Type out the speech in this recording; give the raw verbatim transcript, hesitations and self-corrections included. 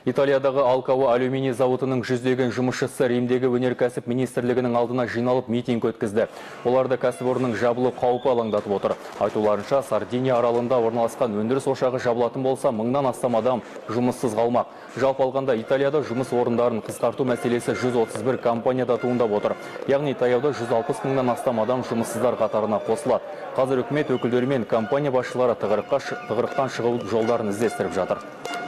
Италиядағы Алкауа алюминий зауытының жүздеген жұмысшысы Римдегі өнеркәсіп министрлігінің алдына жиналып митинг өткізді. Оларды кәсіпорынның жабылу қаупі алаңдатып отыр. Айтуларынша, Сардиния аралында орналасқан өндіріс ошағы жабылатын болса, мыңнан астам адам жұмыссыз қалмақ. Жалпы алғанда Италияда жұмыс орындарын қысқарту мәселесі жүз отыз бір компанияда туындап отыр. Яғни таяуда жүз алпыс мыңнан астам адам жұмыссыздар қатарына қосылады. Қазір үкімет өкілдері мен компания басшылары тығырықтан шығу жолдарын іздестіріп жатыр.